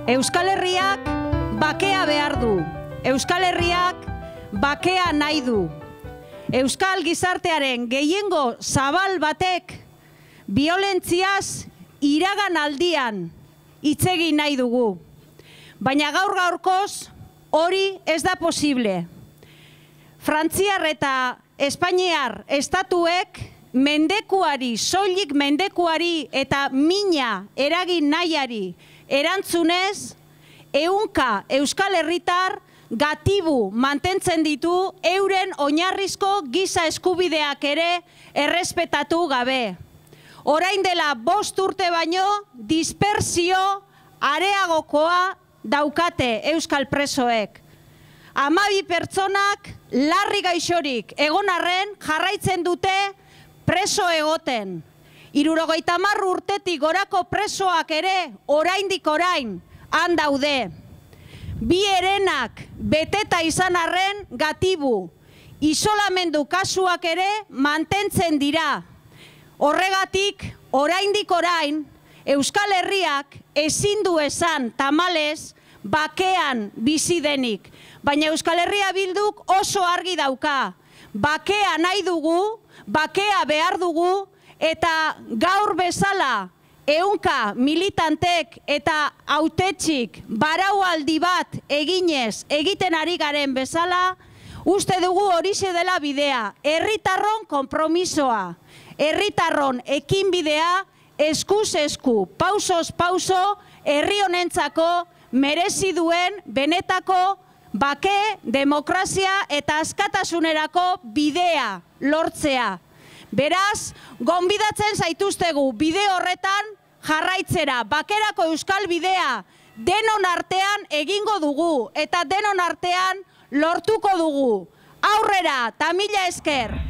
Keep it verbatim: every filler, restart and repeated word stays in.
Euskal Herriak bakea behar du. Euskal Herriak bakea nahi du. Euskal gizartearen gehiengo zabal batek biolentziaz iragan aldian hitz egin nahi dugu. Baina gaur gaurkoz hori ez da posible. Frantziar eta Espainiar estatuek mendekuari, soilik mendekuari eta mina eragin nahiari erantzunez, ehunka Euskal Herritar gatibu mantentzen ditu euren oinarrizko giza eskubideak ere errespetatu gabe. Orain dela bost urte baino dispersio areagokoa daukate euskal presoek. Hamabi pertsonak larri gaixorik egon arren jarraitzen dute preso egoten. Hirurogeita hamar urtetik gorako presoak ere oraindik orain han daude. Bi herenak beteta izan arren gatibu, isolamendu kasuak ere mantentzen dira. Horregatik, oraindik orain, Euskal Herriak ezin du esan tamalez bakean bizi denik. Baina Euskal Herria Bilduk oso argi dauka. Bakea nahi dugu, bakea behar dugu, eta gaur bezala ehunka militantek eta hautetxik baraualdi bat eginez egiten ari garen bezala, uste dugu horixe dela bidea. Herritarron konpromisoa, herritarron ekinbidea, eskuz esku, pausoz pauso, herri honentzako merezi duen benetako bake, demokrazia eta askatasunerako bidea lortzea. Beraz, gonbidatzen zaituztegu bide horretan jarraitzera. Bakerako euskal bidea denon artean egingo dugu eta denon artean lortuko dugu. Aurrera, eta mila esker!